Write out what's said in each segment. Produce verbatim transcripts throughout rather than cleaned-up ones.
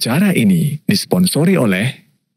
Acara ini disponsori oleh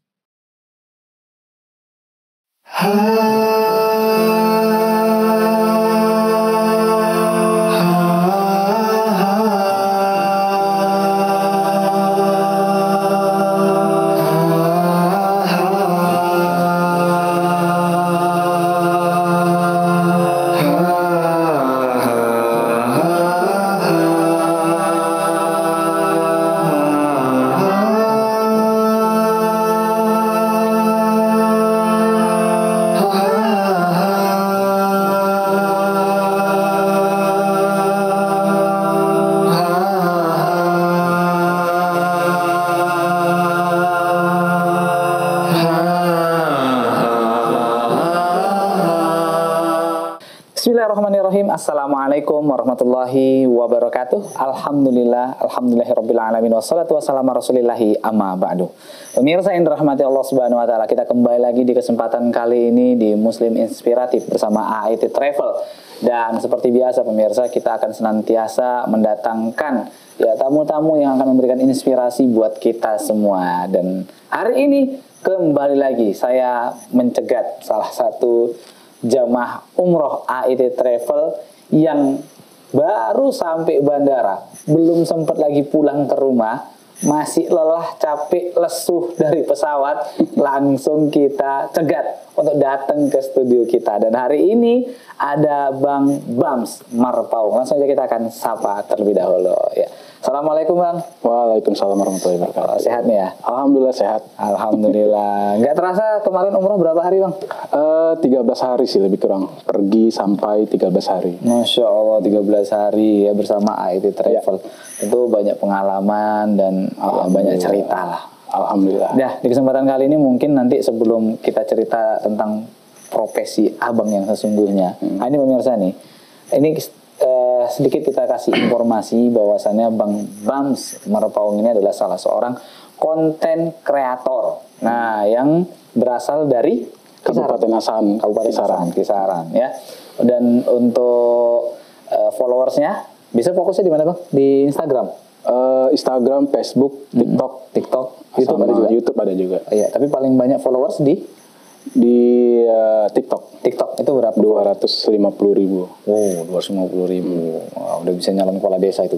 Bismillahirrahmanirrahim. Assalamualaikum warahmatullahi wabarakatuh. Alhamdulillah, alhamdulillahirabbil alamin wassalatu wassalamu rasulillahi amma ba'du. Pemirsa yang dirahmati Allah Subhanahu wa taala, kita kembali lagi di kesempatan kali ini di Muslim Inspiratif bersama A I T Travel. Dan seperti biasa pemirsa, kita akan senantiasa mendatangkan ya tamu-tamu yang akan memberikan inspirasi buat kita semua. Dan hari ini kembali lagi saya mencegat salah satu jamaah umroh A I T Travel yang baru sampai bandara, belum sempat lagi pulang ke rumah, masih lelah, capek, lesuh dari pesawat, langsung kita cegat untuk datang ke studio kita. Dan hari ini ada Bang Bams Marpaung. Langsung aja kita akan sapa terlebih dahulu ya. Assalamualaikum Bang. Waalaikumsalam warahmatullahi wabarakatuh. Sehat nih ya? Alhamdulillah sehat. Alhamdulillah. Nggak terasa kemarin umroh berapa hari Bang? Uh, tiga belas hari sih lebih kurang. Pergi sampai tiga belas hari. Masya Allah, tiga belas hari ya bersama A I T Travel. Ya. Itu banyak pengalaman dan ya, banyak cerita lah. Alhamdulillah. Nah, di kesempatan kali ini mungkin nanti sebelum kita cerita tentang profesi abang yang sesungguhnya. Hmm. Nah, ini pemirsa nih. Ini Uh, sedikit kita kasih informasi bahwasannya Bang Bams Marpaung ini adalah salah seorang konten kreator. Nah, yang berasal dari Kabupaten Asahan, Kabupaten Kisaran, Kisaran ya. Dan untuk uh, followersnya bisa fokusnya di mana Bang? Di Instagram. Uh, Instagram, Facebook, TikTok, hmm. TikTok, YouTube ada juga. YouTube ada juga. Iya, tapi paling banyak followers di di uh, TikTok. TikTok itu berapa? dua ratus lima puluh ribu. Oh, dua ratus lima puluh ribu. Wow, udah bisa nyalon kepala desa itu.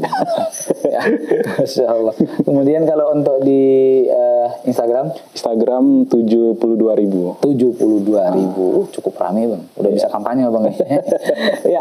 Ya, Masya Allah. Kemudian kalau untuk di uh, Instagram? Instagram tujuh puluh dua ribu. tujuh puluh dua ribu. Uh, cukup ramai Bang. Udah yeah. bisa kampanye Bang. Ya.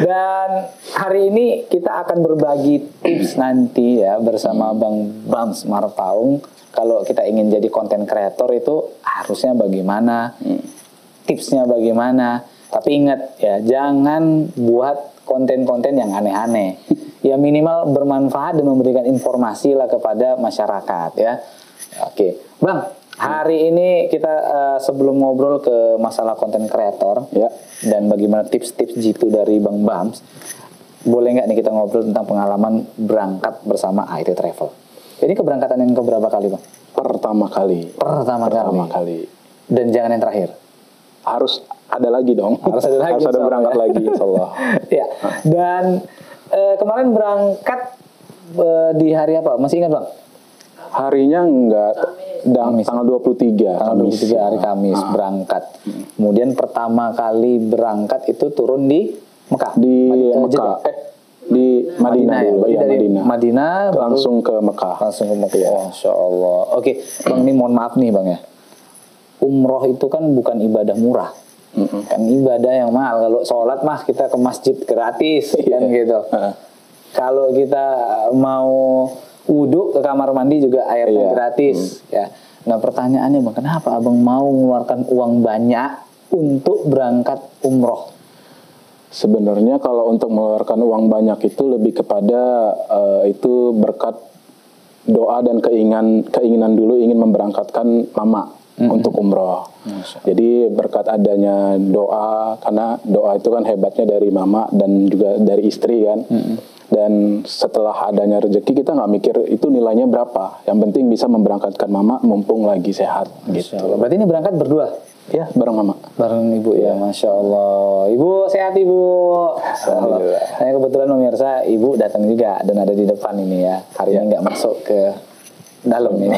Dan hari ini kita akan berbagi tips nanti ya bersama Bang Bams Marpaung. Kalau kita ingin jadi konten kreator itu harusnya bagaimana, hmm. tipsnya bagaimana. Tapi ingat ya, jangan buat konten-konten yang aneh-aneh. Ya minimal bermanfaat dan memberikan informasi lah kepada masyarakat ya. Oke, Bang. Hari ini kita uh, sebelum ngobrol ke masalah konten kreator ya, dan bagaimana tips-tips jitu dari Bang Bams, boleh nggak nih kita ngobrol tentang pengalaman berangkat bersama A I T Travel? Jadi keberangkatan yang keberapa kali Bang? Pertama kali. Pertama, Pertama kali. kali. Dan jangan yang terakhir. Harus ada lagi dong. Harus ada lagi. Harus ada berangkat ya. lagi. Insyaallah. Ya. Dan eh, kemarin berangkat eh, di hari apa? Masih ingat Bang? Harinya enggak. Dan tanggal dua puluh tiga. Tanggal dua puluh tiga hari Kamis ah. berangkat. Kemudian pertama kali berangkat itu turun di Mekah. Di Mekah. Mekah. Eh. Di Madinah, Madinah dulu, ya, dari Madinah, Madinah langsung ke Mekah. Langsung ke Mekah. Ya. Masya Allah. Oke, Bang, ini mohon maaf nih Bang ya. Umroh itu kan bukan ibadah murah, mm-hmm. kan ibadah yang mahal. Kalau sholat mah kita ke masjid gratis, kan gitu. Kalau kita mau wudhu ke kamar mandi juga airnya yeah. gratis. Mm. Ya. Nah pertanyaannya Bang, kenapa Abang mau mengeluarkan uang banyak untuk berangkat umroh? Sebenarnya kalau untuk mengeluarkan uang banyak itu lebih kepada uh, itu berkat doa dan keinginan keinginan dulu ingin memberangkatkan mama mm-hmm. untuk umroh. Masya. Jadi berkat adanya doa, karena doa itu kan hebatnya dari mama dan juga dari istri kan. Mm-hmm. Dan setelah adanya rezeki kita nggak mikir itu nilainya berapa. Yang penting bisa memberangkatkan mama mumpung lagi sehat. Gitu. Berarti ini berangkat berdua? Ya, bareng mama. Bareng ibu ya, Masya Allah. Ibu sehat ibu. Saya kebetulan pemirsa, ibu datang juga dan ada di depan ini ya. Hari ya. ini nggak masuk ke dalam ini.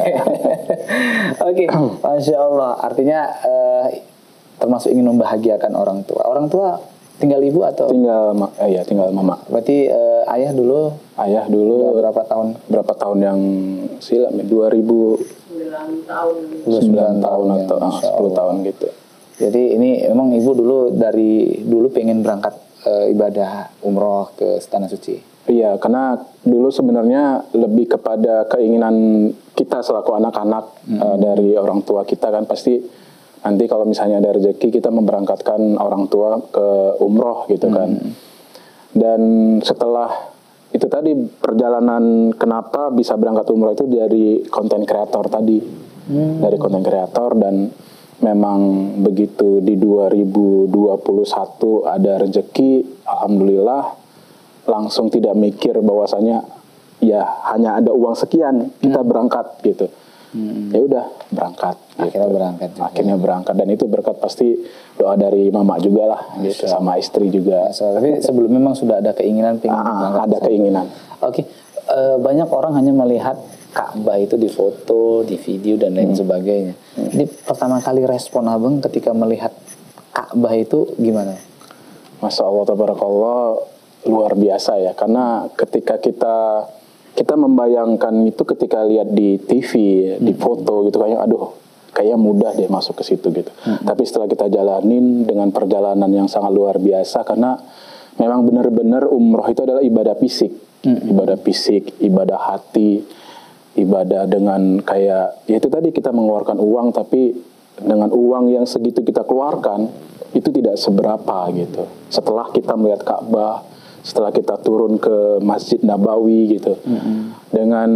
Oke, masya Allah. Artinya uh, termasuk ingin membahagiakan orang tua. Orang tua tinggal ibu atau? Tinggal, eh, ya tinggal mama. Berarti uh, ayah dulu? Ayah dulu. Berapa tahun? Berapa tahun yang silam? dua ribu sembilan tahun. sembilan tahun atau ah, sepuluh tahun gitu. Jadi ini memang ibu dulu dari dulu pengen berangkat uh, ibadah umroh ke Tanah Suci. Iya, karena dulu sebenarnya lebih kepada keinginan kita selaku anak-anak mm-hmm. uh, dari orang tua kita kan pasti nanti kalau misalnya ada rezeki kita memberangkatkan orang tua ke umroh gitu kan. Mm-hmm. Dan setelah itu tadi perjalanan kenapa bisa berangkat umroh itu dari konten kreator tadi, mm-hmm. dari konten kreator dan memang begitu di dua ribu dua puluh satu ada rezeki, alhamdulillah. Langsung tidak mikir bahwasanya ya hanya ada uang sekian kita hmm. berangkat gitu. Hmm. Ya udah berangkat. Akhirnya gitu. berangkat. Juga. Akhirnya berangkat dan itu berkat pasti doa dari mama juga lah gitu sama istri juga. So, tapi sebelum memang sudah ada keinginan pengen ah, ada sana. Keinginan. Oke, okay. uh, banyak orang hanya melihat Ka'bah itu di foto, di video dan lain hmm. sebagainya. Hmm. Jadi pertama kali respon abang ketika melihat Ka'bah itu gimana? Masya Allah, tabarakallah. Luar biasa ya, karena ketika kita kita membayangkan itu ketika lihat di T V, hmm. di foto gitu kayaknya aduh, kayaknya mudah deh masuk ke situ gitu. Hmm. Tapi setelah kita jalanin dengan perjalanan yang sangat luar biasa karena memang benar-benar umroh itu adalah ibadah fisik, hmm. ibadah fisik, ibadah hati, ibadah dengan kayak ya itu tadi kita mengeluarkan uang tapi dengan uang yang segitu kita keluarkan itu tidak seberapa gitu. Setelah kita melihat Ka'bah, setelah kita turun ke Masjid Nabawi gitu, mm-hmm. dengan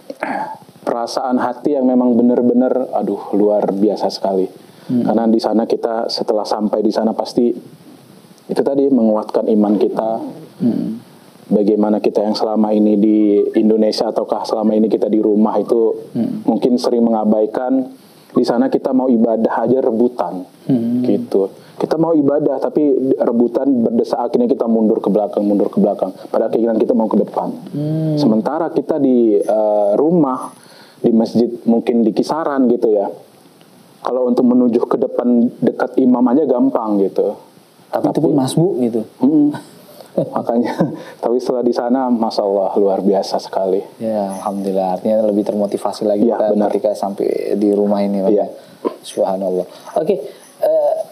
perasaan hati yang memang benar-benar, aduh luar biasa sekali. Mm-hmm. Karena di sana kita setelah sampai di sana pasti itu tadi menguatkan iman kita. Mm-hmm. Bagaimana kita yang selama ini di Indonesia ataukah selama ini kita di rumah itu mm-hmm. mungkin sering mengabaikan. Di sana kita mau ibadah aja rebutan, mm-hmm. gitu. Kita mau ibadah tapi rebutan berdesak akhirnya kita mundur ke belakang, mundur ke belakang. Pada keinginan kita mau ke depan. Hmm. Sementara kita di uh, rumah, di masjid mungkin di kisaran gitu ya. Kalau untuk menuju ke depan dekat imam aja gampang gitu. Tapi, tapi itu pun masbuk gitu. Hmm, makanya, tapi setelah di sana, masya Allah luar biasa sekali. Ya, alhamdulillah. Artinya lebih termotivasi lagi ya, kita benar. ketika sampai di rumah ini. Ya. Subhanallah. Oke. Okay. Uh,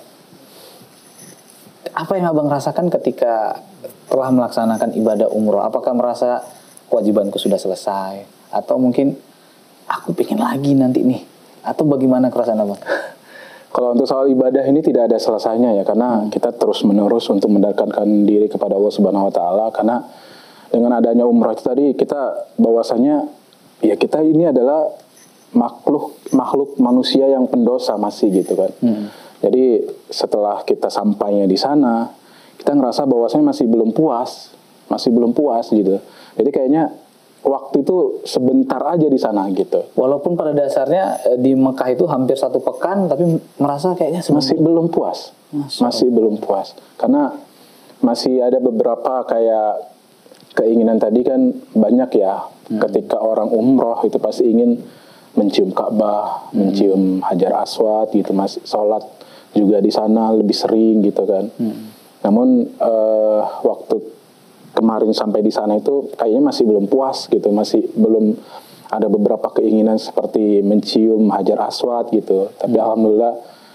Apa yang abang rasakan ketika telah melaksanakan ibadah umroh? Apakah merasa kewajibanku sudah selesai? Atau mungkin aku pengen lagi nanti nih? Atau bagaimana perasaan abang? Kalau untuk soal ibadah ini tidak ada selesainya ya. Karena hmm. kita terus menerus untuk mendekatkan diri kepada Allah Subhanahu Wa Taala. Karena dengan adanya umroh itu tadi kita bahwasanya ya kita ini adalah makhluk makhluk manusia yang pendosa masih gitu kan. Hmm. Jadi setelah kita sampainya di sana, kita ngerasa bahwasanya masih belum puas, masih belum puas gitu. Jadi kayaknya waktu itu sebentar aja di sana gitu. Walaupun pada dasarnya di Mekah itu hampir satu pekan, tapi merasa kayaknya sebentar. Masih belum puas, Masya masih Allah. belum puas. Karena masih ada beberapa kayak keinginan tadi kan banyak ya. Hmm. Ketika orang umroh itu pasti ingin mencium Ka'bah, hmm. mencium Hajar Aswad gitu, masih sholat juga di sana lebih sering gitu kan. Hmm. Namun uh, waktu kemarin sampai di sana itu kayaknya masih belum puas gitu, masih belum ada beberapa keinginan seperti mencium Hajar Aswad gitu. Tapi hmm. alhamdulillah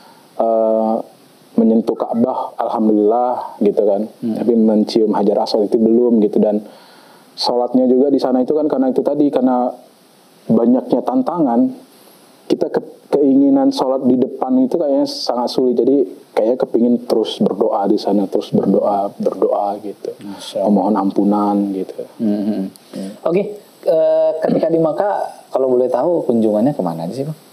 uh, menyentuh Ka'bah alhamdulillah gitu kan. Hmm. Tapi mencium Hajar Aswad itu belum gitu. Dan sholatnya juga di sana itu kan karena itu tadi karena banyaknya tantangan, kita ke, keinginan sholat di depan itu kayaknya sangat sulit. Jadi kayaknya kepingin terus berdoa di sana, terus berdoa, berdoa gitu, memohon ampunan gitu. Hmm. Hmm. Oke, okay. uh, ketika di Makkah, kalau boleh tahu kunjungannya kemana sih Bang?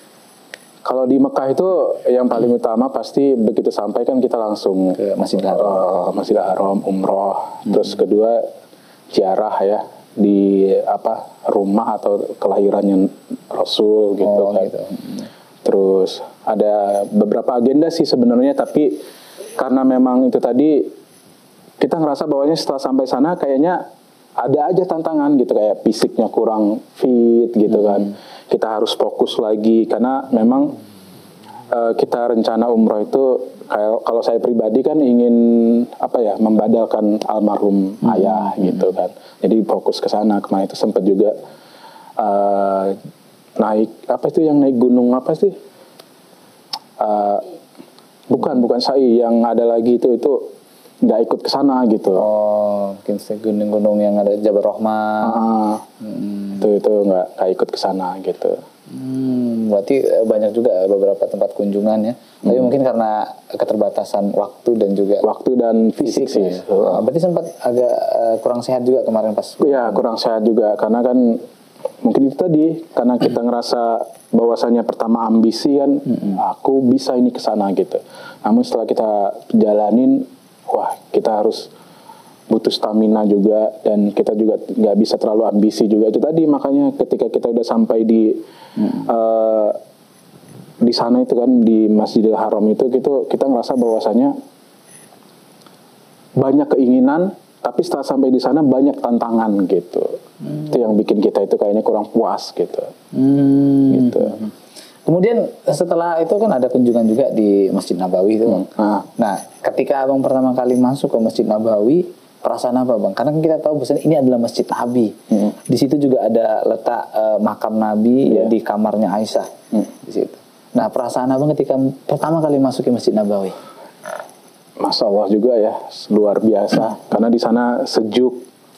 Kalau di Mekah itu yang paling utama pasti begitu sampai kan kita langsung ke Masjidil Haram, uh, Masjidil Haram umroh. Hmm. Terus kedua ziarah ya di apa rumah atau kelahirannya Rasul gitu oh, kan. Gitu. Terus ada beberapa agenda sih sebenarnya, tapi karena memang itu tadi kita ngerasa bahwanya setelah sampai sana kayaknya ada aja tantangan gitu, kayak fisiknya kurang fit gitu kan. Kita harus fokus lagi karena memang uh, kita rencana umroh itu kayak kalau saya pribadi kan ingin apa ya, membadalkan almarhum hmm. ayah gitu kan. Jadi fokus ke sana. Kemarin itu sempat juga uh, naik apa itu yang naik gunung apa sih? Uh, bukan bukan Sai, yang ada lagi itu itu nggak ikut ke sana gitu. Oh, mungkin gunung-gunung yang ada Jabal Rahmah. Ah, hmm. Itu itu nggak nggak ikut ke sana gitu. Hmm, berarti banyak juga beberapa tempat kunjungan ya. Hmm. Tapi mungkin karena keterbatasan waktu dan juga waktu dan fisik, fisik sih. Ya. Oh, berarti sempat agak uh, kurang sehat juga kemarin pas. Iya, kurang sehat juga karena kan mungkin itu tadi karena kita ngerasa bahwasanya pertama ambisi kan, hmm. aku bisa ini ke sana gitu. Namun setelah kita jalanin, wah kita harus butuh stamina juga dan kita juga nggak bisa terlalu ambisi juga itu tadi. Makanya ketika kita udah sampai di hmm. uh, di sana itu kan di Masjidil Haram itu gitu, kita ngerasa bahwasanya banyak keinginan tapi setelah sampai di sana banyak tantangan gitu. Hmm. Itu yang bikin kita itu kayaknya kurang puas gitu. Hmm. Gitu. Kemudian setelah itu kan ada kunjungan juga di Masjid Nabawi itu. Hmm. Nah. nah, ketika abang pertama kali masuk ke Masjid Nabawi, perasaan apa bang? Karena kan kita tahu bahwa ini adalah Masjid Nabi. Hmm. Di situ juga ada letak uh, makam Nabi yeah. ya, di kamarnya Aisyah. Hmm. Di situ. Nah, perasaan abang ketika pertama kali masuk ke Masjid Nabawi? Masya Allah juga ya, luar biasa. Karena di sana sejuk,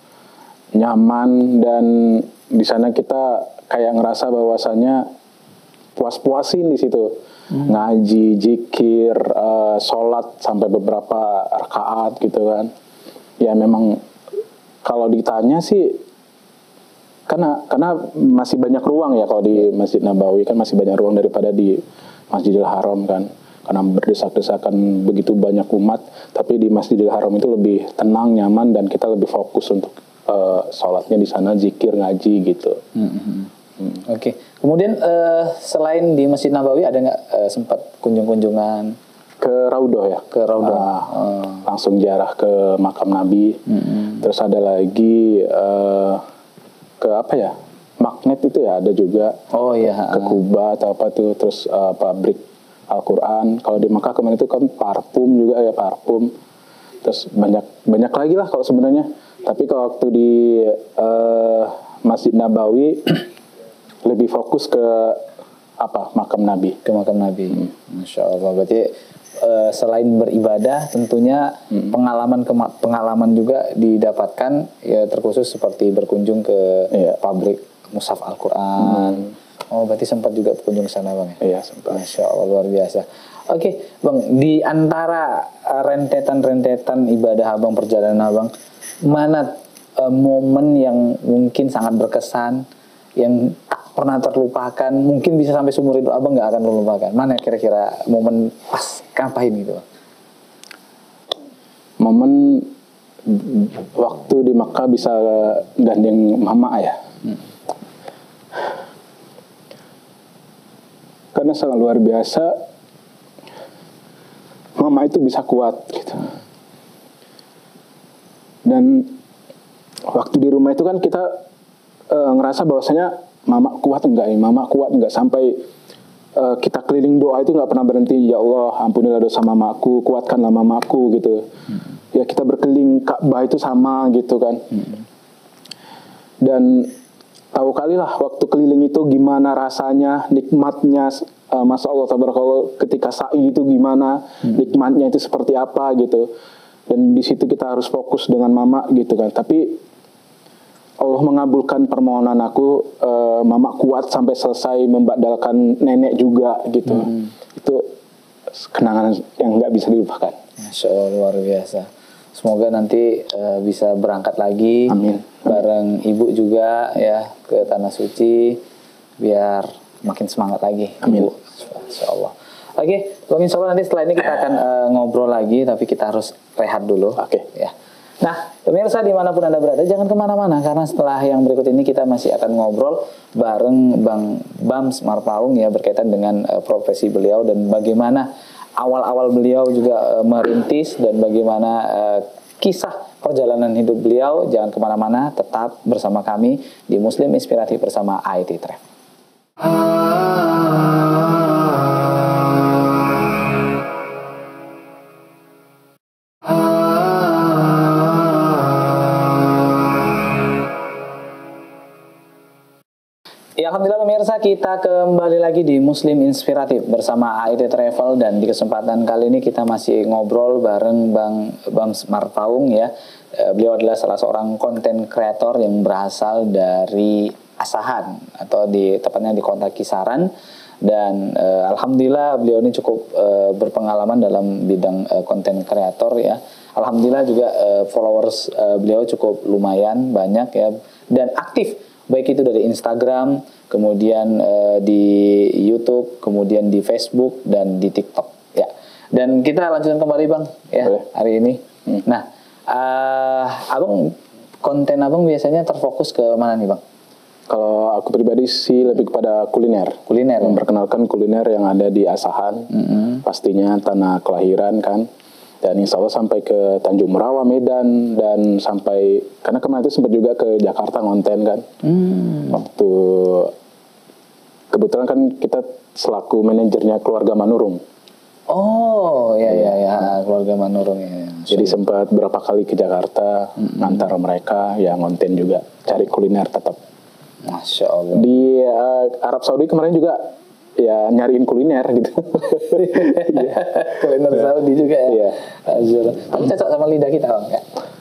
nyaman, dan di sana kita kayak ngerasa bahwasanya puas-puasin di situ. Hmm. Ngaji, jikir, uh, sholat sampai beberapa rakaat gitu kan. Ya memang kalau ditanya sih, karena karena masih banyak ruang ya kalau di Masjid Nabawi kan masih banyak ruang daripada di Masjidil Haram kan. Karena berdesak-desakan begitu banyak umat, tapi di Masjidil Haram itu lebih tenang, nyaman, dan kita lebih fokus untuk uh, sholatnya di sana, zikir, ngaji gitu. Hmm. Hmm. Oke, okay. Kemudian uh, selain di Masjid Nabawi ada nggak uh, sempat kunjung-kunjungan ke Raudhah ya? Ke Raudhah, uh, uh. langsung ziarah ke makam Nabi. Hmm. Terus ada lagi uh, ke apa ya? Magnet itu ya ada juga. Oh iya. Ke Kuba atau apa tuh, terus uh, pabrik Al-Quran. Kalau di Makkah kemarin itu kan parfum juga ya, parfum. Terus banyak banyak lagi lah kalau sebenarnya. Tapi kalau waktu di uh, Masjid Nabawi lebih fokus ke apa, makam Nabi. Ke makam Nabi. Hmm. Masya Allah. Berarti uh, selain beribadah, tentunya hmm. pengalaman pengalaman juga didapatkan ya, terkhusus seperti berkunjung ke yeah. pabrik mushaf Al-Quran. Hmm. Oh, berarti sempat juga berkunjung ke sana bang ya? Iya, sempat. Masya Allah, luar biasa. Oke, bang, di antara rentetan-rentetan ibadah abang, perjalanan abang, mana uh, momen yang mungkin sangat berkesan, yang tak pernah terlupakan, mungkin bisa sampai seumur hidup abang nggak akan terlupakan? Mana kira-kira momen pas ngapain gitu bang? Momen waktu di Makkah bisa gandeng mama ya. Hmm. Karena sangat luar biasa, mama itu bisa kuat gitu. Dan waktu di rumah itu kan kita e, ngerasa bahwasanya mama kuat enggak ya, mama kuat enggak, sampai e, kita keliling doa itu nggak pernah berhenti. Ya Allah, ampunilah dosa mamaku, kuatkanlah mamaku gitu. Hmm. Ya kita berkeliling Ka'bah itu sama gitu kan. Hmm. Dan tahu kali lah waktu keliling itu gimana rasanya, nikmatnya, uh, Masya Allah tabarakallah, ketika sa'i itu gimana, hmm. nikmatnya itu seperti apa gitu. Dan di situ kita harus fokus dengan mama gitu kan. Tapi Allah mengabulkan permohonan aku, uh, mama kuat sampai selesai membadalkan nenek juga gitu. Hmm. Itu kenangan yang nggak bisa dilupakan. Masya Allah, luar biasa. Semoga nanti uh, bisa berangkat lagi. Amin. Bareng ibu juga ya ke Tanah Suci biar makin semangat lagi. Amin. Insya Allah. Oke, Bang, insya Allah nanti setelah ini kita akan uh, ngobrol lagi, tapi kita harus rehat dulu. Oke. Ya. Nah, pemirsa dimanapun Anda berada, jangan kemana-mana karena setelah yang berikut ini kita masih akan ngobrol bareng Bang Bams Marpaung ya, berkaitan dengan uh, profesi beliau dan bagaimana awal-awal beliau juga uh, merintis dan bagaimana uh, kisah perjalanan hidup beliau. Jangan kemana-mana, tetap bersama kami di Muslim Inspiratif bersama I T Travel. Ya, alhamdulillah pemirsa, kita kembali lagi di Muslim Inspiratif bersama A I T Travel, dan di kesempatan kali ini kita masih ngobrol bareng Bang Bang Marpaung ya. E, beliau adalah salah seorang konten kreator yang berasal dari Asahan atau di tepatnya di Kota Kisaran, dan e, alhamdulillah beliau ini cukup e, berpengalaman dalam bidang e, konten kreator ya. Alhamdulillah juga e, followers e, beliau cukup lumayan banyak ya, dan aktif baik itu dari Instagram, kemudian uh, di YouTube, kemudian di Facebook dan di TikTok ya. Dan kita lanjutkan kembali Bang ya. Boleh. Hari ini. Hmm. Nah, uh, Abang konten Abang biasanya terfokus ke mana nih Bang? Kalau aku pribadi sih lebih kepada kuliner. Kuliner. Memperkenalkan kuliner yang ada di Asahan, mm-hmm. pastinya tanah kelahiran kan. Dan insya Allah sampai ke Tanjung Merawa, Medan, dan sampai, karena kemarin itu sempat juga ke Jakarta ngonten kan. Hmm. Waktu, kebetulan kan kita selaku manajernya keluarga Manurung. Oh, ya ya ya, keluarga Manurung ya. Jadi sempat berapa kali ke Jakarta, hmm. ngantar mereka, ya ngonten juga, cari kuliner tetap. Masya Allah. Di uh, Arab Saudi kemarin juga, ya nyariin kuliner gitu. Kuliner Saudi juga ya. Iya. Tapi cocok sama lidah kita Bang ya?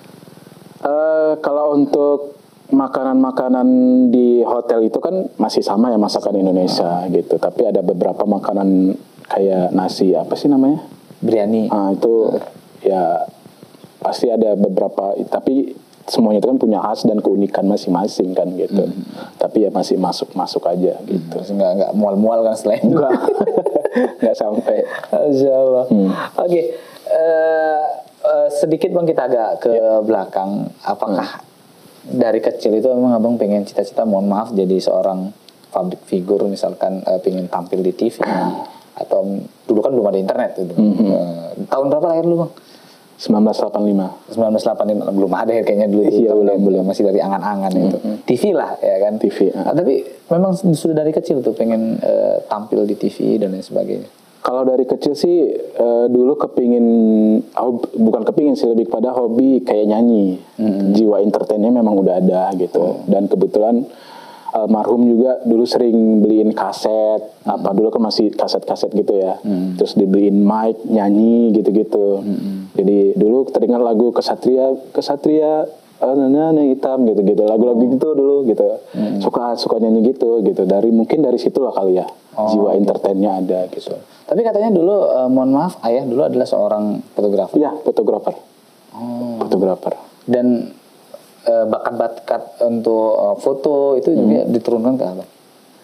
Uh, kalau untuk makanan-makanan di hotel itu kan masih sama ya, masakan Indonesia hmm. gitu. Tapi ada beberapa makanan kayak nasi, apa sih namanya? Biryani. Ah, itu ya pasti ada beberapa, tapi semuanya itu kan punya khas dan keunikan masing-masing kan gitu. Hmm. Tapi ya masih masuk-masuk aja gitu. Terus nggak nggak mual-mual kan setelah itu. Enggak. Nggak sampai. Masya Allah. Hmm. Oke. Okay. Uh, uh, sedikit Bang kita agak ke ya. belakang. Apakah hmm. dari kecil itu memang Abang pengen cita-cita, mohon maaf, jadi seorang public figure, misalkan uh, pengen tampil di T V atau dulu kan belum ada internet gitu. Hmm. Uh, tahun berapa lahir lu Bang? sembilan belas delapan puluh lima. sembilan belas delapan puluh lima belum ada ya kayaknya dulu. Iya, belum, belum. Masih dari angan-angan mm-hmm. itu. T V lah ya kan. T V. Uh. Nah, tapi memang sudah dari kecil tuh pengen uh, tampil di T V dan lain sebagainya. Kalau dari kecil sih uh, dulu kepingin, oh, bukan kepingin sih, lebih pada hobi kayak nyanyi. Mm-hmm. Jiwa entertainnya memang udah ada gitu. Mm. Dan kebetulan almarhum juga dulu sering beliin kaset, hmm. apa dulu kan masih kaset-kaset gitu ya, hmm. terus dibeliin mic, nyanyi gitu-gitu. Hmm. Jadi dulu teringat lagu Kesatria, Kesatria, nana hitam gitu-gitu, lagu-lagu gitu dulu gitu, hmm. suka suka nyanyi gitu gitu. Dari mungkin dari situlah kali ya, oh, jiwa entertainnya ada gitu. Tapi katanya dulu, uh, mohon maaf, ayah dulu adalah seorang fotografer. Iya, fotografer. Oh. Fotografer. Dan bakat-bakat untuk uh, foto itu juga hmm. diturunkan ke Abang?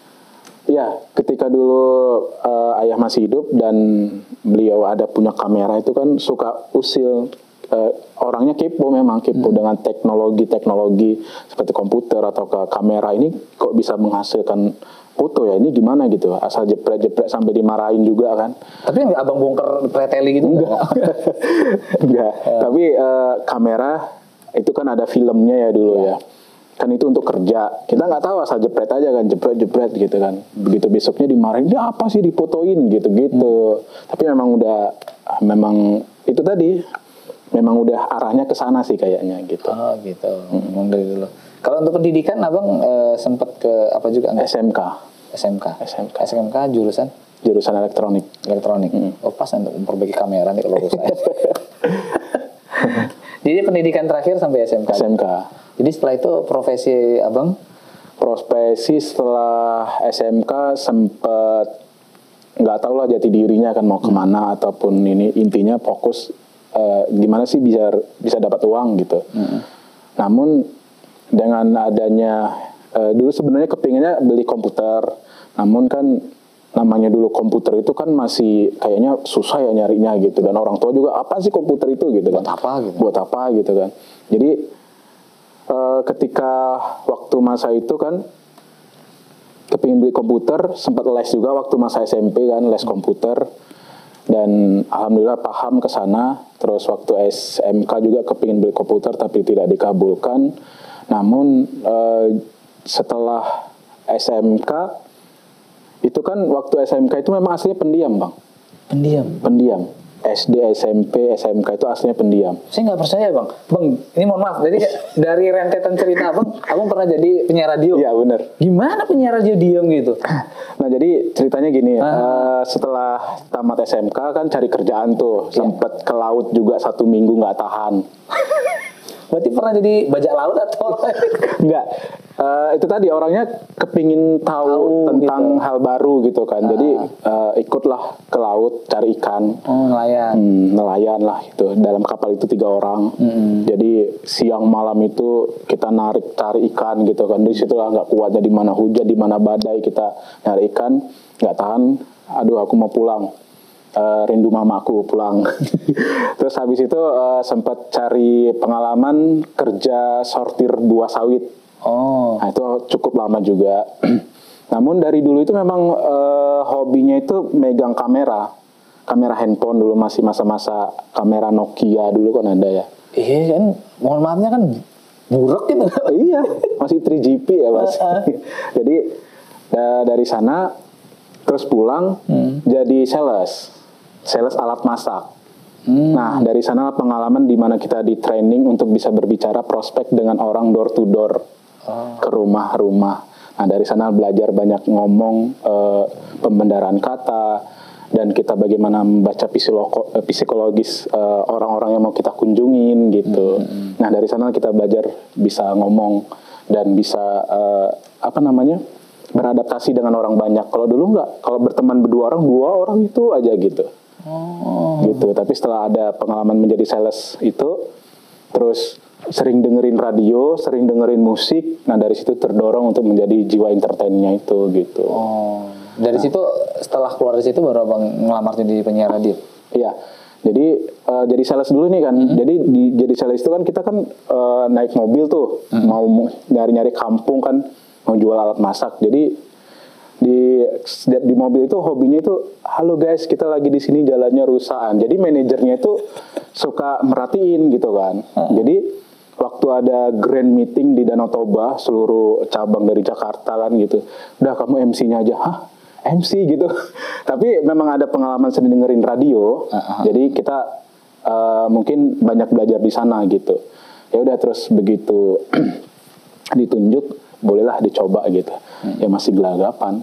Iya, ketika dulu uh, ayah masih hidup dan beliau ada punya kamera itu kan suka usil, uh, orangnya kepo, memang kepo hmm. dengan teknologi-teknologi seperti komputer atau ke kamera ini kok bisa menghasilkan foto ya, ini gimana gitu, asal jepret-jepret sampai dimarahin juga kan. Tapi nggak Abang bongkar preteli gitu? Enggak. Enggak. uh. Tapi uh, kamera itu kan ada filmnya ya dulu ya, kan itu untuk kerja, kita nggak tahu asal jepret aja kan, jepret-jepret gitu kan, begitu besoknya dimarahin, dia apa sih difotoin gitu-gitu. hmm. Tapi memang udah, memang itu tadi memang udah arahnya ke sana sih kayaknya gitu. Oh gitu. hmm. Memang dari dulu. Kalau untuk pendidikan Abang e, sempat ke apa juga enggak? S M K. S M K. S M K. S M K jurusan? Jurusan elektronik. Elektronik. Hmm. Oh pas untuk memperbaiki kamera nih kalau saya. Jadi pendidikan terakhir sampai S M K. S M K. Jadi setelah itu profesi Abang? Profesi setelah S M K sempat nggak tahu lah jati dirinya kan mau kemana hmm. ataupun ini, intinya fokus uh, gimana sih bisa bisa dapat uang gitu. Hmm. Namun dengan adanya uh, dulu sebenarnya kepinginnya beli komputer, namun kan namanya dulu komputer itu kan masih kayaknya susah ya nyarinya gitu, dan orang tua juga apa sih komputer itu gitu kan, buat apa gitu, buat apa gitu kan. Jadi uh, ketika waktu masa itu kan kepingin beli komputer, sempat les juga waktu masa S M P kan, les komputer, dan alhamdulillah paham ke sana. Terus terus waktu S M K juga kepingin beli komputer tapi tidak dikabulkan. Namun uh, setelah S M K itu kan waktu S M K itu memang aslinya pendiam bang. Pendiam. Pendiam. S D, S M P, S M K itu aslinya pendiam. Saya nggak percaya bang. Bang, ini mohon maaf. Jadi dari rentetan cerita abang, abang pernah jadi penyiar radio. Iya benar. Gimana penyiar radio diam gitu? Nah jadi ceritanya gini, ah. uh, setelah tamat S M K kan cari kerjaan tuh, ya. Sempet ke laut juga satu minggu nggak tahan. Berarti pernah jadi bajak laut atau? Enggak. Uh, itu tadi orangnya kepingin tahu, tahu tentang gitu. Hal baru gitu kan. Ah. Jadi uh, ikutlah ke laut cari ikan. Oh, nelayan. Hmm, nelayan lah gitu. Dalam kapal itu tiga orang. Mm-hmm. Jadi siang malam itu kita narik cari ikan gitu kan. Di situlah nggak kuatnya di mana hujan, di mana badai kita nyari ikan, nggak tahan. Aduh, aku mau pulang. Uh, rindu mamaku pulang. Terus habis itu uh, sempat cari pengalaman kerja sortir buah sawit. Oh. Nah itu cukup lama juga. Namun dari dulu itu memang uh, hobinya itu megang kamera, kamera handphone dulu, masih masa-masa kamera Nokia dulu kan ada ya. Iya kan, mohon maafnya kan buruk gitu. Iya, masih tiga G P ya mas. Jadi uh, dari sana terus pulang hmm. jadi sales, sales alat masak. Hmm. Nah dari sana pengalaman di mana kita di training untuk bisa berbicara prospek dengan orang door to door. Oh. Ke rumah-rumah. Nah dari sana belajar banyak ngomong, uh, pembendaraan kata, dan kita bagaimana membaca psikolo- psikologis uh, orang-orang yang mau kita kunjungin gitu. Mm-hmm. Nah dari sana kita belajar bisa ngomong dan bisa uh, apa namanya beradaptasi dengan orang banyak. Kalau dulu nggak, kalau berteman berdua orang, dua orang itu aja gitu. Oh. Gitu. Tapi setelah ada pengalaman menjadi sales itu, terus sering dengerin radio, sering dengerin musik. Nah dari situ terdorong untuk menjadi jiwa entertainnya itu gitu. Oh, dari nah. situ setelah keluar dari situ baru abang ngelamar jadi penyiar radio. Iya, jadi uh, jadi sales dulu nih kan. Mm-hmm. Jadi di, jadi sales itu kan kita kan uh, naik mobil tuh, mm-hmm. mau nyari-nyari kampung kan, mau jual alat masak. Jadi di di mobil itu hobinya itu, halo guys kita lagi di sini jalannya rusakan. Jadi manajernya itu suka merhatiin gitu kan. Mm-hmm. Jadi waktu ada grand meeting di Danau Toba, seluruh cabang dari Jakarta kan gitu, udah kamu M C-nya aja. Hah? M C gitu. Tapi memang ada pengalaman sering dengerin radio, uh-huh. jadi kita uh, mungkin banyak belajar di sana gitu. Ya udah terus begitu ditunjuk, bolehlah dicoba gitu. Hmm. Ya masih gelagapan.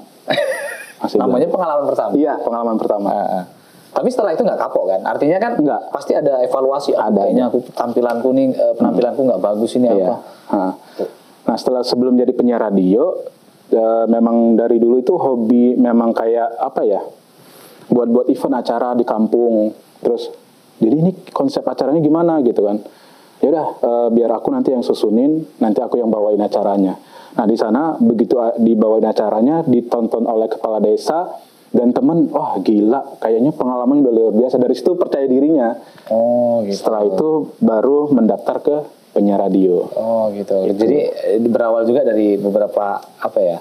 Masih namanya gelagapan. Pengalaman pertama. Iya, pengalaman pertama. Uh-huh. Tapi setelah itu nggak kapok kan? Artinya kan nggak. Pasti ada evaluasi. Adanya aku tampilanku nih, penampilanku nggak hmm. bagus ini iya. apa? Ha. Nah setelah sebelum jadi penyiar radio, e, memang dari dulu itu hobi memang kayak apa ya? Buat-buat event acara di kampung. Terus, jadi ini konsep acaranya gimana gitu kan? Ya udah, e, biar aku nanti yang susunin, nanti aku yang bawain acaranya. Nah di sana begitu dibawain acaranya, ditonton oleh kepala desa. Dan teman, wah gila, kayaknya pengalaman udah luar biasa. Dari situ percaya dirinya. Oh gitu. Setelah itu baru mendaftar ke penyiar radio. Oh gitu. gitu. Jadi berawal juga dari beberapa apa ya,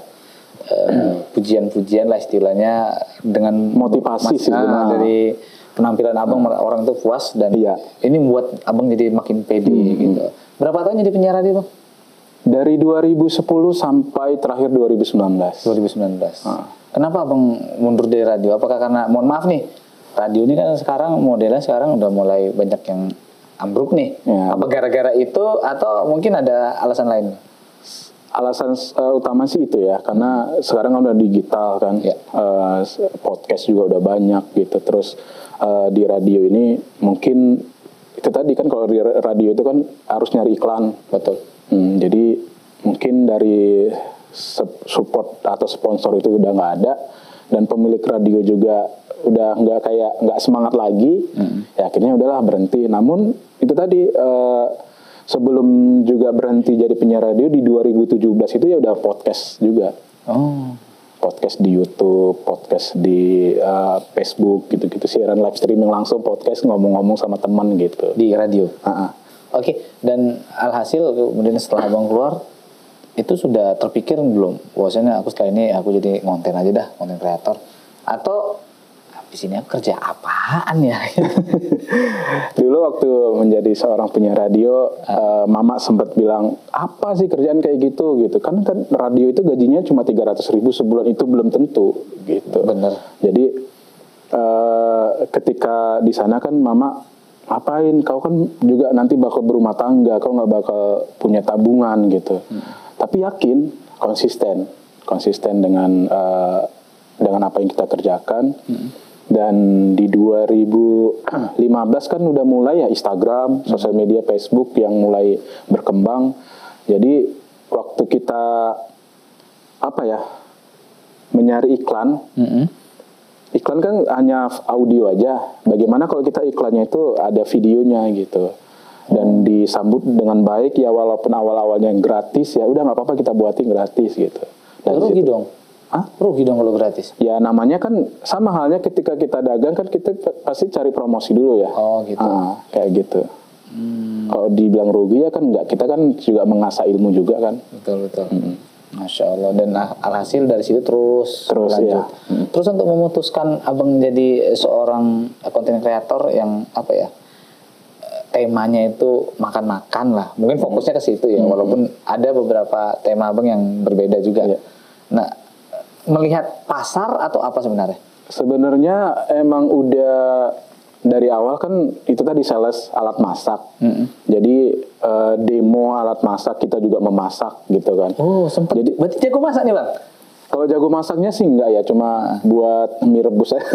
uh, pujian-pujian lah istilahnya, dengan motivasi sih nah, dari penampilan abang hmm. orang itu puas dan iya. ini membuat abang jadi makin pede hmm. gitu. Berapa tahun jadi penyiar radio bang? Dari dua ribu sepuluh sampai terakhir dua ribu sembilan belas. dua ribu sembilan belas. Hmm. Kenapa abang mundur dari radio? Apakah karena, mohon maaf nih, radio ini kan sekarang modelnya sekarang udah mulai banyak yang ambruk nih. Ya. Apa gara-gara itu atau mungkin ada alasan lain? Alasan uh, utama sih itu ya, karena sekarang kan udah digital kan, ya. uh, podcast juga udah banyak gitu. Terus uh, di radio ini mungkin itu tadi kan, kalau di radio itu kan harus nyari iklan. Betul. Hmm, jadi mungkin dari support atau sponsor itu udah nggak ada, dan pemilik radio juga udah nggak kayak nggak semangat lagi, mm. ya akhirnya udahlah berhenti. Namun itu tadi uh, sebelum juga berhenti jadi penyiar radio di dua ribu tujuh belas itu ya udah podcast juga. Oh. Podcast di YouTube, podcast di uh, Facebook gitu-gitu, siaran live streaming langsung, podcast ngomong-ngomong sama teman gitu di radio. Uh-uh. Oke, okay. Dan alhasil kemudian setelah abang keluar itu sudah terpikir belum bahwasanya aku setelah ini aku jadi konten aja dah, konten kreator, atau habis ini aku kerja apaan ya? Dulu waktu menjadi seorang penyiar radio, uh, mama sempat bilang, apa sih kerjaan kayak gitu gitu. Kan kan radio itu gajinya cuma tiga ratus ribu sebulan, itu belum tentu gitu. Bener. Jadi uh, ketika di sana kan mama, ngapain? Kau kan juga nanti bakal berumah tangga, kau nggak bakal punya tabungan gitu. Hmm. Tapi yakin, konsisten, konsisten dengan uh, dengan apa yang kita kerjakan. Hmm. Dan di dua ribu lima belas kan udah mulai ya Instagram, hmm. sosial media Facebook yang mulai berkembang. Jadi waktu kita apa ya menyari iklan, hmm. iklan kan hanya audio aja. Bagaimana kalau kita iklannya itu ada videonya gitu, dan disambut dengan baik ya, walaupun awal-awalnya yang gratis ya udah nggak apa-apa kita buatin gratis gitu. Dan rugi situ, dong. Hah? Rugi dong kalau gratis. Ya namanya kan sama halnya ketika kita dagang kan kita pasti cari promosi dulu ya. Oh gitu. Ah, kayak gitu. Hmm. Kalau dibilang rugi ya kan enggak, kita kan juga mengasah ilmu juga kan. Betul betul. Hmm. Masya Allah, dan alhasil dari situ terus terus lanjut. Ya. Hmm. Terus untuk memutuskan abang jadi seorang konten kreator yang apa ya, temanya itu makan-makan lah, mungkin fokusnya ke situ ya, hmm. walaupun ada beberapa tema abang yang berbeda juga. Ya. Nah, melihat pasar atau apa sebenarnya? Sebenarnya emang udah dari awal kan itu tadi sales alat masak. Mm-hmm. Jadi uh, demo alat masak, kita juga memasak gitu kan. Oh, sempat. Jadi berarti jago masak nih, Bang? Kalau jago masaknya sih enggak ya, cuma buat mie rebus aja.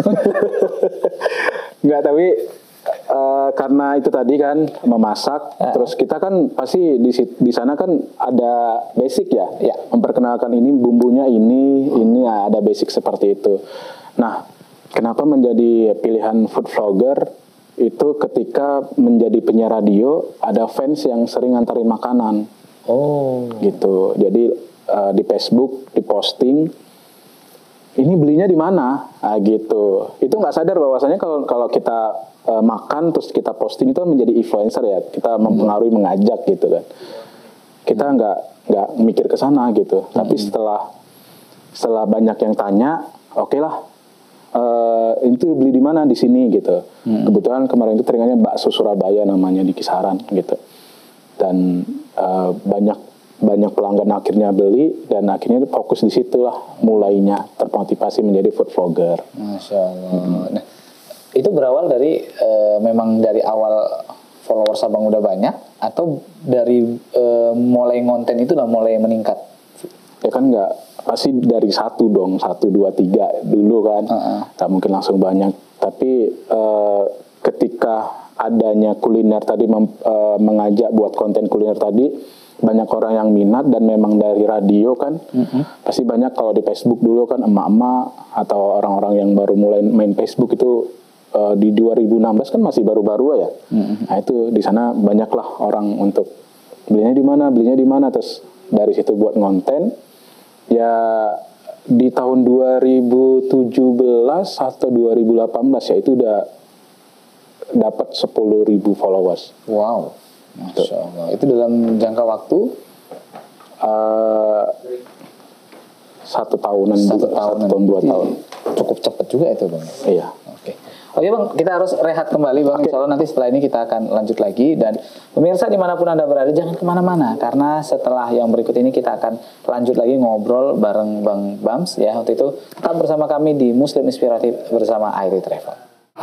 Enggak, tapi uh, karena itu tadi kan memasak, uh. terus kita kan pasti di di sana kan ada basic ya, ya. Memperkenalkan ini bumbunya ini, uh. ini ya, ada basic seperti itu. Nah, kenapa menjadi pilihan food vlogger itu ketika menjadi penyiar radio ada fans yang sering nganterin makanan. Oh, gitu. Jadi uh, di Facebook diposting, ini belinya di mana? Nah, gitu. Itu nggak sadar bahwasanya kalau kalau kita uh, makan terus kita posting itu menjadi influencer ya. Kita mempengaruhi, hmm. mengajak gitu kan. Kita nggak nggak mikir ke sana gitu. Hmm. Tapi setelah setelah banyak yang tanya, oke okay lah. Uh, itu beli di mana di sini gitu. Hmm. Kebetulan kemarin itu teringatnya bakso Surabaya namanya di Kisaran gitu. Dan uh, banyak banyak pelanggan akhirnya beli dan akhirnya fokus di situlah mulainya termotivasi menjadi food vlogger. Masya Allah. Hmm. Nah, itu berawal dari uh, memang dari awal followers abang udah banyak atau dari uh, mulai konten itu udah mulai meningkat? Ya kan nggak pasti dari satu dong, satu dua tiga dulu kan, uh-uh. tak mungkin langsung banyak. Tapi uh, ketika adanya kuliner tadi mem, uh, mengajak buat konten kuliner tadi, banyak orang yang minat dan memang dari radio kan, uh-huh. pasti banyak. Kalau di Facebook dulu kan emak-emak atau orang-orang yang baru mulai main Facebook itu uh, di dua ribu enam belas kan masih baru-baru ya. Uh-huh. Nah itu di sana banyaklah orang untuk belinya di mana, belinya di mana, terus dari situ buat konten. Ya di tahun dua ribu tujuh belas atau dua ribu delapan belas ya itu udah dapat sepuluh ribu followers. Wow, Masya Allah. Itu dalam jangka waktu uh, satu tahunan, satu juga, tahun, satu tahun dua tahun. Cukup cepat juga itu, Bang. Iya. Oke. Oke Bang, kita harus rehat kembali Bang. Okay. Insya Allah nanti setelah ini kita akan lanjut lagi. Dan pemirsa dimanapun Anda berada, jangan kemana-mana. Karena setelah yang berikut ini kita akan lanjut lagi ngobrol bareng Bang Bams. Ya, waktu itu tetap bersama kami di Muslim Inspiratif bersama Airi Travel.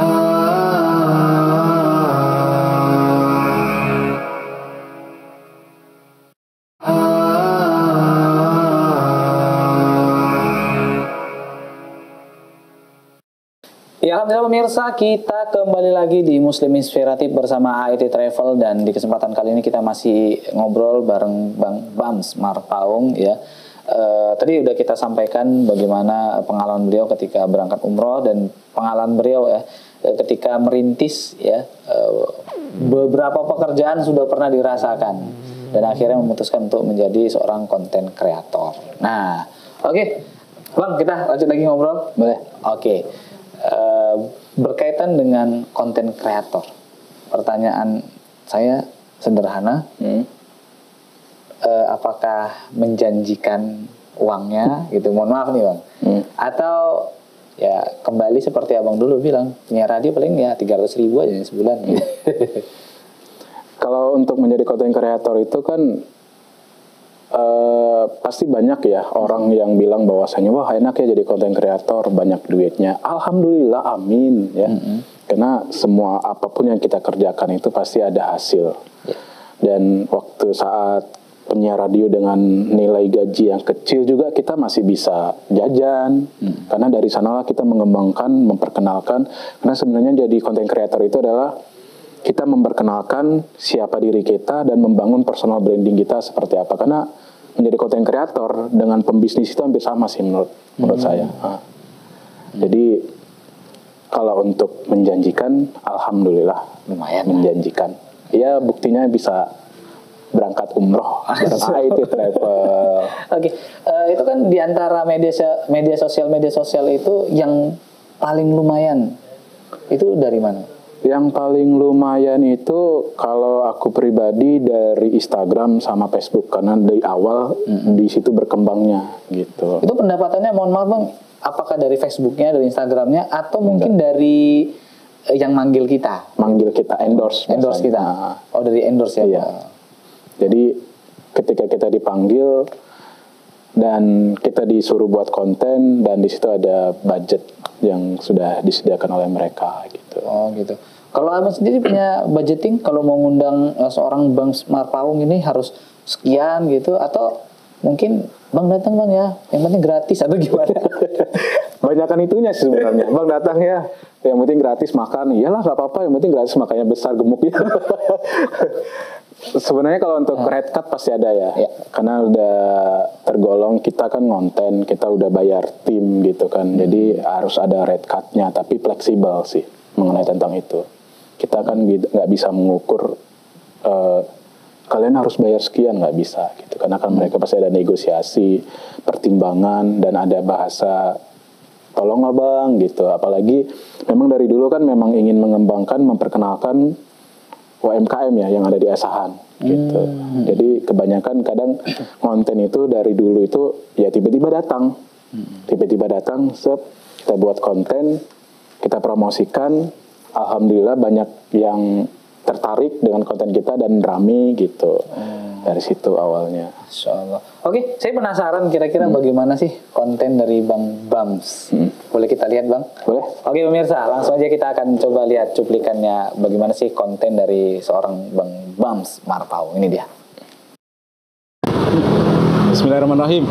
Ya, alhamdulillah pemirsa, kita kembali lagi di Muslim Inspiratif bersama A I T Travel, dan di kesempatan kali ini kita masih ngobrol bareng Bang Bams Marpaung ya. E, tadi udah kita sampaikan bagaimana pengalaman beliau ketika berangkat umroh dan pengalaman beliau ya ketika merintis ya, e, beberapa pekerjaan sudah pernah dirasakan dan akhirnya memutuskan untuk menjadi seorang konten kreator. Nah, oke, okay. Bang, kita lanjut lagi ngobrol. Boleh. Oke. Okay. Uh, berkaitan dengan konten kreator, pertanyaan saya sederhana, hmm. uh, apakah menjanjikan uangnya gitu, mohon maaf nih Bang, hmm. atau ya kembali seperti abang dulu bilang, punya radio paling ya tiga ratus ribu aja sebulan. Kalau untuk menjadi content creator itu kan uh, pasti banyak ya orang yang bilang bahwasanya wah enak ya jadi content creator, banyak duitnya. Alhamdulillah, amin ya. Mm-hmm. Karena semua apapun yang kita kerjakan itu pasti ada hasil. Yeah. Dan waktu saat penyiar radio dengan nilai gaji yang kecil juga kita masih bisa jajan, hmm. karena dari sanalah kita mengembangkan, memperkenalkan. Karena sebenarnya jadi content creator itu adalah kita memperkenalkan siapa diri kita dan membangun personal branding kita seperti apa. Karena menjadi content creator dengan pembisnis itu hampir sama sih menurut hmm. menurut saya. Nah, hmm. Jadi kalau untuk menjanjikan, alhamdulillah lumayan menjanjikan. Ya buktinya bisa berangkat umroh bareng I T Travel. Oke, okay. uh, itu kan diantara media media sosial media sosial itu yang paling lumayan itu dari mana? Yang paling lumayan itu kalau aku pribadi dari Instagram sama Facebook, karena dari awal mm-hmm. di situ berkembangnya gitu. Itu pendapatannya, mohon maaf bang, apakah dari Facebooknya, dari Instagramnya, atau mungkin Enggak. dari yang manggil kita? Manggil kita, endorse. Endorse kita. Nah. Oh, dari endorse ya. Iya. Jadi ketika kita dipanggil dan kita disuruh buat konten dan di situ ada budget yang sudah disediakan oleh mereka gitu. Oh gitu. Kalau abang sendiri punya budgeting kalau mau ngundang uh, seorang Bang Marpaung ini harus sekian gitu, atau mungkin bang datang bang ya, yang penting gratis atau gimana? Banyakan itunya sih sebenarnya. Bang datang ya, yang penting gratis makan. Iyalah nggak apa-apa, yang penting gratis makannya besar gemuk ya. Sebenarnya kalau untuk hmm. red card pasti ada ya, ya, karena udah tergolong kita kan ngonten, kita udah bayar tim gitu kan, hmm. jadi harus ada red cardnya, tapi fleksibel sih mengenai tentang itu. Kita kan nggak bisa mengukur uh, kalian harus bayar sekian, nggak bisa gitu, karena kan hmm. mereka pasti ada negosiasi, pertimbangan, dan ada bahasa tolonglah bang gitu. Apalagi memang dari dulu kan memang ingin mengembangkan, memperkenalkan U M K M ya yang ada di Asahan gitu. Hmm. Jadi kebanyakan kadang konten itu dari dulu itu ya tiba-tiba datang. Hmm. Tiba-tiba datang, sep, kita buat konten, kita promosikan, alhamdulillah banyak yang tertarik dengan konten kita dan rame gitu. Hmm. Dari situ awalnya. Insya Allah. Oke, saya penasaran kira-kira hmm. bagaimana sih konten dari Bang Bams. Hmm. Boleh kita lihat bang? Boleh. Oke pemirsa, langsung aja kita akan coba lihat cuplikannya bagaimana sih konten dari seorang Bang Bams Marpaung. Ini dia. Bismillahirrahmanirrahim.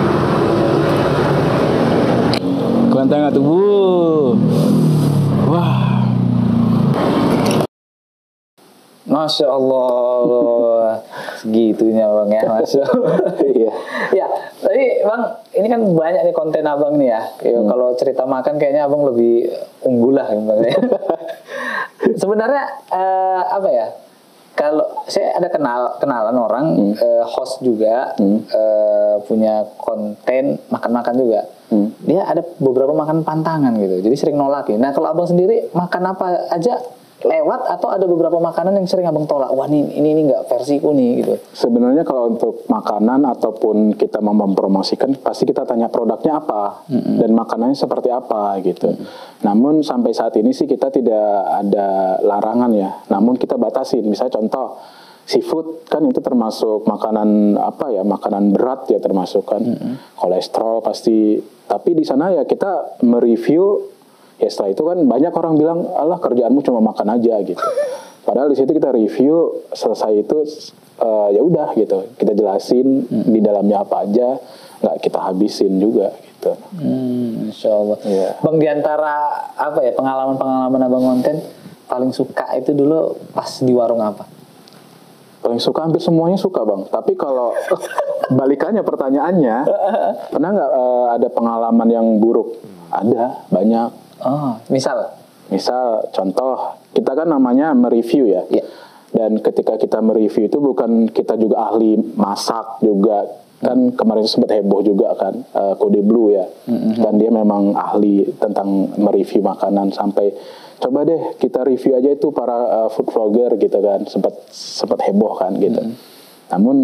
Kelenteng tubuh. Wah. Masya Allah, segitunya bang ya, Masya Allah. Iya. Ya, tapi bang, ini kan banyak nih konten abang nih ya. ya hmm. Kalau cerita makan kayaknya abang lebih unggul lah bang. Sebenarnya uh, apa ya? Kalau saya ada kenal kenalan orang hmm. uh, host juga hmm. uh, punya konten makan-makan juga. Hmm. Dia ada beberapa makan pantangan gitu. Jadi sering nolakin. Nah kalau abang sendiri makan apa aja lewat, atau ada beberapa makanan yang sering abang tolak, wah ini ini, ini nggak versiku nih gitu? Sebenarnya kalau untuk makanan ataupun kita mau mempromosikan pasti kita tanya produknya apa mm-hmm. dan makanannya seperti apa gitu. Mm-hmm. Namun sampai saat ini sih kita tidak ada larangan ya, namun kita batasin. Misalnya contoh seafood kan itu termasuk makanan apa ya, makanan berat ya termasuk kan, mm-hmm. kolesterol pasti. Tapi di sana ya kita mereview. Ya setelah itu kan banyak orang bilang, alah kerjaanmu cuma makan aja gitu. Padahal di situ kita review, selesai itu uh, ya udah gitu, kita jelasin hmm. di dalamnya apa aja, nggak kita habisin juga gitu. Hmm, Insya Allah. Ya. Bang, diantara apa ya pengalaman-pengalaman abang konten paling suka itu dulu pas di warung apa? Paling suka hampir semuanya suka bang. Tapi kalau balikannya pertanyaannya, pernah nggak uh, ada pengalaman yang buruk? Ada, banyak. Oh, misal? Misal, contoh, kita kan namanya mereview ya. Yeah. Dan ketika kita mereview itu bukan kita juga ahli masak juga. Kan kemarin sempat heboh juga kan, uh, Kode Blue ya. Mm-hmm. Dan dia memang ahli tentang mereview makanan. Sampai, coba deh kita review aja itu para uh, food vlogger gitu kan. Sempat sempat heboh kan gitu. Mm-hmm. Namun,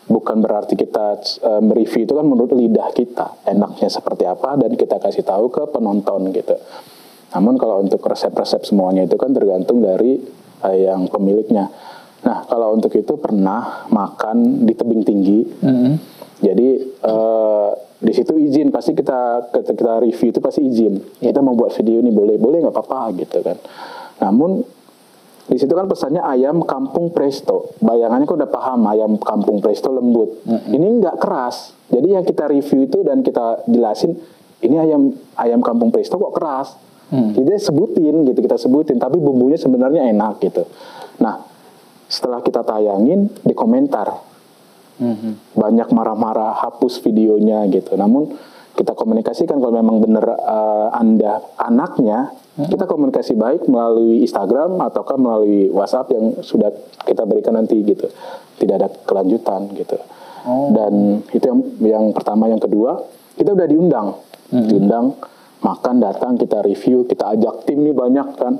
bukan berarti kita uh, mereview itu kan menurut lidah kita enaknya seperti apa dan kita kasih tahu ke penonton gitu. Namun kalau untuk resep-resep semuanya itu kan tergantung dari uh, yang pemiliknya. Nah kalau untuk itu pernah makan di tebing tinggi, mm-hmm. jadi uh, di situ izin pasti kita kita review itu pasti izin. Yeah. Kita mau buat video ini boleh boleh nggak apa-apa gitu kan. Namun di situ kan pesannya ayam kampung presto. Bayangannya kok udah paham ayam kampung presto lembut. Mm-hmm. Ini nggak keras. Jadi yang kita review itu dan kita jelasin ini ayam ayam kampung presto kok keras. Mm. Kita sebutin gitu kita sebutin. Tapi bumbunya sebenarnya enak gitu. Nah setelah kita tayangin di komentar. Mm-hmm. Banyak marah-marah hapus videonya gitu. Namun kita komunikasikan kalau memang benar uh, Anda anaknya, mm-hmm. kita komunikasi baik melalui Instagram ataukah melalui WhatsApp yang sudah kita berikan nanti gitu. Tidak ada kelanjutan gitu. Oh. Dan itu yang yang pertama, yang kedua kita udah diundang, mm-hmm. diundang makan, datang, kita review, kita ajak tim nih banyak kan.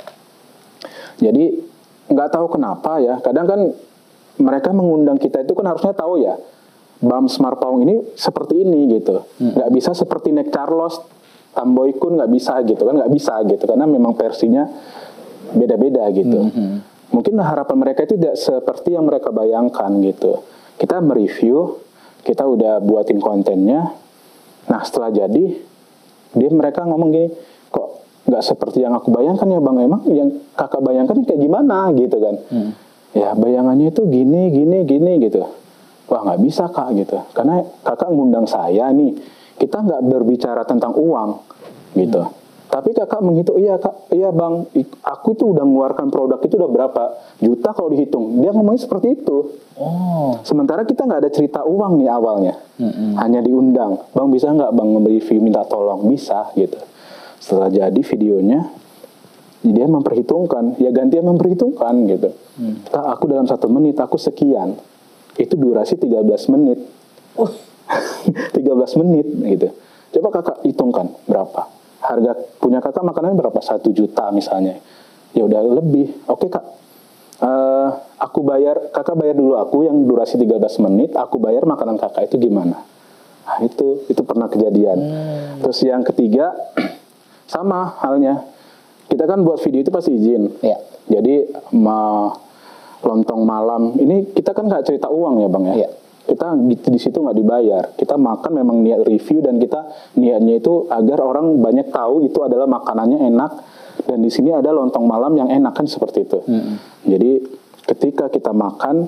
Jadi nggak tahu kenapa ya, kadang kan mereka mengundang kita itu kan harusnya tahu ya, Bam Semar Pawung ini seperti ini gitu, hmm. nggak bisa seperti Nek Carlos, Tamboy Kun nggak bisa gitu kan, nggak bisa gitu karena memang versinya beda-beda gitu. Hmm. Mungkin harapan mereka itu tidak seperti yang mereka bayangkan gitu. Kita mereview, kita udah buatin kontennya, nah setelah jadi dia mereka ngomong gini, kok nggak seperti yang aku bayangkan ya bang, emang yang kakak bayangkan kayak gimana gitu kan. Hmm. Ya bayangannya itu gini, gini, gini gitu. Wah nggak bisa kak gitu. Karena kakak ngundang saya nih, kita nggak berbicara tentang uang gitu. Hmm. Tapi kakak menghitung, iya kak, iya bang, aku itu udah mengeluarkan produk itu udah berapa juta kalau dihitung. Dia ngomongnya seperti itu. Oh. Sementara kita nggak ada cerita uang nih awalnya. Hmm. Hanya diundang. Bang bisa nggak bang nge-review, minta tolong? Bisa gitu. Setelah jadi videonya, dia memperhitungkan, ya gantian memperhitungkan gitu. Hmm. Kak, aku dalam satu menit, aku sekian. Itu durasi tiga belas menit. Uh. tiga belas menit gitu. Coba kakak hitungkan berapa. Harga punya kakak makanan berapa? Satu juta misalnya. Ya udah lebih. Oke kak, uh, aku bayar, kakak bayar dulu aku yang durasi tiga belas menit, aku bayar makanan kakak itu gimana? Nah, itu, itu pernah kejadian. Hmm. Terus yang ketiga, sama halnya. Kita kan buat video itu pasti izin. Ya. Jadi ma lontong malam ini kita kan nggak cerita uang ya bang ya. Ya. Kita di, di situ nggak dibayar. Kita makan memang niat review dan kita niatnya itu agar orang banyak tahu itu adalah makanannya enak dan di sini ada lontong malam yang enak kan seperti itu. Hmm. Jadi ketika kita makan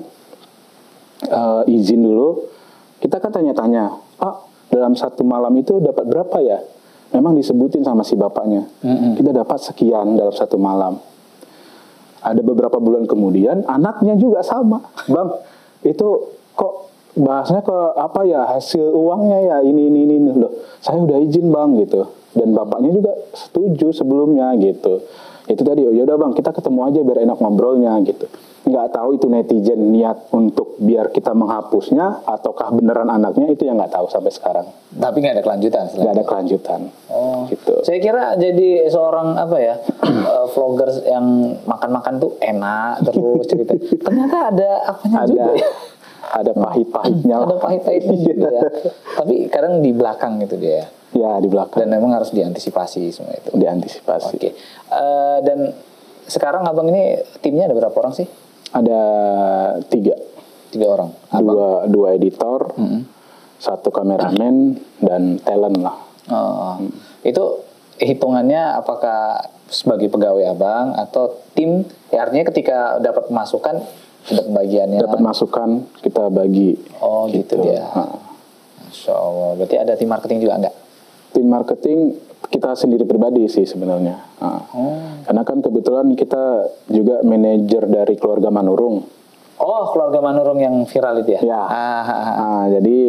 uh, izin dulu, kita kan tanya-tanya, Pak dalam satu malam itu dapat berapa ya? Memang disebutin sama si bapaknya. Mm-hmm. Kita dapat sekian dalam satu malam. Ada beberapa bulan kemudian, anaknya juga sama. Bang, itu kok bahasnya ke apa ya, hasil uangnya ya ini, ini, ini. Loh, saya udah izin bang gitu. Dan bapaknya juga setuju sebelumnya gitu. Itu tadi, ya udah bang, kita ketemu aja biar enak ngobrolnya gitu. Nggak tahu itu netizen niat untuk biar kita menghapusnya ataukah beneran anaknya, itu yang nggak tahu sampai sekarang. Tapi nggak ada kelanjutan. Nggak ada kelanjutan. Oh. Gitu. Saya kira jadi seorang apa ya vloggers yang makan-makan tuh enak terus cerita. Ternyata ada apanya ada, juga ya. Ada pahit-pahitnya. Ada pahit-pahitnya juga ya. Tapi kadang di belakang gitu dia. Ya di belakang. Dan memang harus diantisipasi semua itu. Diantisipasi. Oke. Okay. Uh, dan sekarang abang ini timnya ada berapa orang sih? Ada tiga. Tiga orang. Abang? Dua dua editor, mm-hmm. satu kameramen dan talent lah. Oh, hmm. Itu hitungannya apakah sebagai pegawai abang atau tim? Ya, artinya ketika dapat masukan dapat bagiannya. Dapat masukan kita bagi. Oh gitu, gitu dia. Masya Allah. Berarti ada tim marketing juga enggak? Tim marketing kita sendiri pribadi sih sebenarnya. Nah, oh. Karena kan kebetulan kita juga manajer dari keluarga Manurung. Oh, keluarga Manurung yang viral itu ya? Ya. Ah, ah, ah. Nah, jadi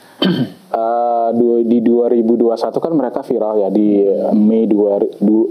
uh, di dua ribu dua puluh satu kan mereka viral ya di Mei dua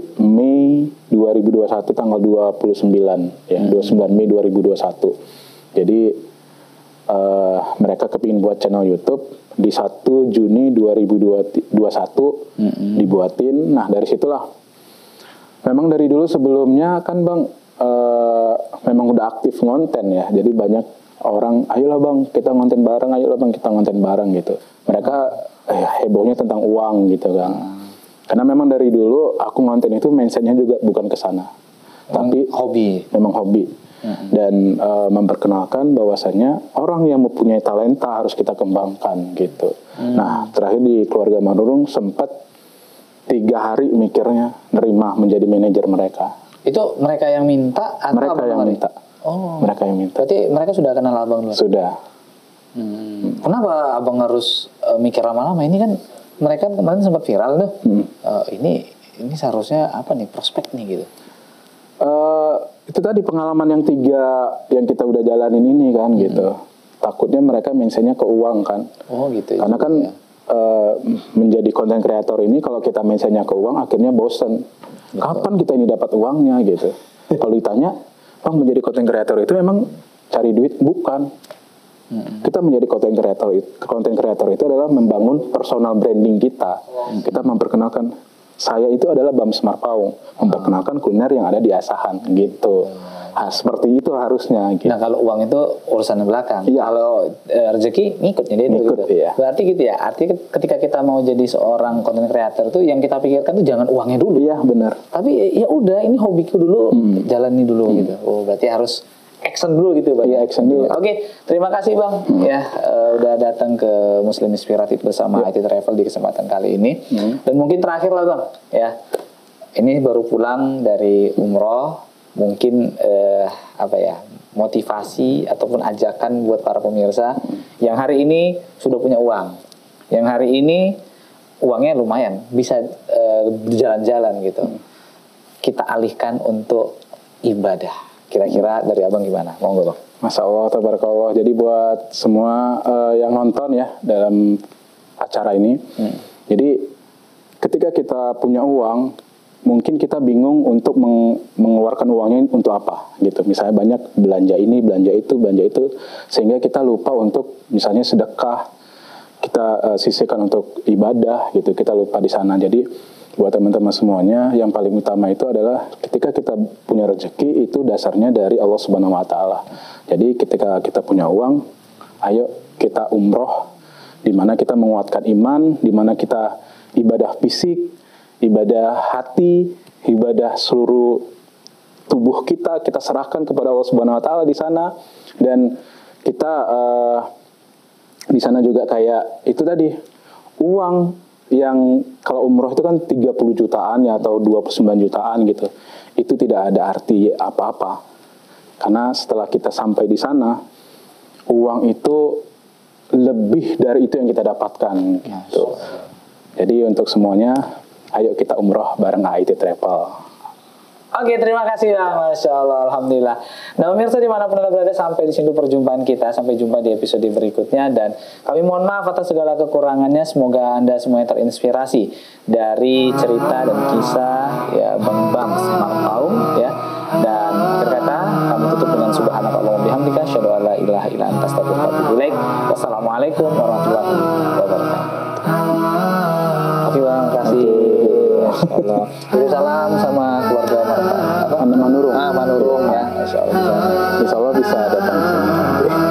ribu dua puluh satu tanggal dua puluh sembilan ya, hmm. dua puluh sembilan Mei dua ribu dua puluh satu. Jadi uh, mereka kepingin buat channel YouTube. Di satu Juni dua ribu dua puluh satu mm-hmm. dibuatin. Nah dari situlah memang dari dulu sebelumnya kan bang uh, memang udah aktif ngonten ya, jadi banyak orang, ayolah bang kita ngonten bareng, ayolah bang kita ngonten bareng gitu. Mereka eh, hebohnya tentang uang gitu kan. Hmm. Karena memang dari dulu aku ngonten itu mindsetnya juga bukan ke sana, tapi hobi, memang hobi. Hmm. Dan uh, memperkenalkan bahwasannya orang yang mempunyai talenta harus kita kembangkan gitu. Hmm. Nah terakhir di keluarga Manurung sempat tiga hari mikirnya nerima menjadi manajer mereka. Itu mereka yang minta atau mereka yang hari? minta? Oh, mereka yang minta. Berarti mereka sudah kenal abang dulu? Sudah. Hmm. Kenapa abang harus uh, mikir lama-lama? Ini kan mereka kemarin sempat viral tuh. Hmm. Uh, ini ini seharusnya apa nih prospek nih gitu? Uh, itu tadi pengalaman yang tiga yang kita udah jalanin ini kan hmm. gitu. Takutnya mereka mentionnya ke uang kan. Oh gitu. Karena kan ya. uh, menjadi konten kreator ini kalau kita mentionnya ke uang akhirnya bosen. Gitu. Kapan kita ini dapat uangnya gitu? Kalau ditanya, bang menjadi konten kreator itu memang cari duit? Bukan. Hmm. Kita menjadi konten kreator itu, konten kreator itu adalah membangun personal branding kita. Hmm. Kita memperkenalkan saya itu adalah Bams Marpaung, memperkenalkan kuliner yang ada di Asahan gitu. Nah, seperti itu harusnya. Gitu. Nah kalau uang itu urusan belakang. Iya. Kalau e, rezeki ngikutnya dia Ngikut, gitu. Iya. Berarti gitu ya. Artinya ketika kita mau jadi seorang konten kreator tuh yang kita pikirkan tuh jangan uangnya dulu. Iya benar. Tapi ya udah ini hobiku dulu, hmm. jalani dulu hmm. gitu. Oh berarti harus action dulu gitu bang. Iya action dulu. Oke, terima kasih bang hmm. ya uh, udah datang ke Muslim Inspiratif bersama ya. I T Travel di kesempatan kali ini. Hmm. Dan mungkin terakhir lah bang ya. Ini baru pulang dari umroh, mungkin uh, apa ya motivasi ataupun ajakan buat para pemirsa hmm. yang hari ini sudah punya uang, yang hari ini uangnya lumayan bisa uh, berjalan-jalan gitu. Hmm. Kita alihkan untuk ibadah. Kira-kira dari abang gimana? Mau nggak bang? Masya Allah, tabarakallah. Jadi buat semua uh, yang nonton ya dalam acara ini, hmm. jadi ketika kita punya uang, mungkin kita bingung untuk meng mengeluarkan uangnya untuk apa, gitu. Misalnya banyak belanja ini, belanja itu, belanja itu, sehingga kita lupa untuk misalnya sedekah, kita uh, sisihkan untuk ibadah, gitu. Kita lupa di sana. Jadi buat teman-teman semuanya, yang paling utama itu adalah ketika kita punya rezeki itu dasarnya dari Allah Subhanahu Wa Taala. Jadi ketika kita punya uang, ayo kita umroh, di mana kita menguatkan iman, di mana kita ibadah fisik, ibadah hati, ibadah seluruh tubuh kita kita serahkan kepada Allah Subhanahu Wa Taala di sana, dan kita uh, di sana juga kayak itu tadi uang yang kalau umroh itu kan tiga puluh jutaan ya atau dua puluh sembilan jutaan gitu. Itu tidak ada arti apa-apa. Karena setelah kita sampai di sana, uang itu lebih dari itu yang kita dapatkan gitu. Jadi untuk semuanya, ayo kita umroh bareng I T Travel. Oke, terima kasih bang, masya Allah, alhamdulillah. Nah, pemirsa dimanapun anda berada, sampai di sini perjumpaan kita. Sampai jumpa di episode berikutnya, dan kami mohon maaf atas segala kekurangannya. Semoga anda semuanya terinspirasi dari cerita dan kisah ya Bang Bams Marpaung ya. Dan akhir kata kami tutup dengan subhanakallahumma bihamdika asyhadu an la ilaha illa anta astaghfiruka wa atubu ilaik. Wassalamualaikum warahmatullahi wabarakatuh. Oke bang, terima kasih. Allah. Jadi salam sama keluarga Marpaung apa? Manurung. Ah, Manurung ya. Insya Allah bisa. Insya Allah bisa datang ke sini.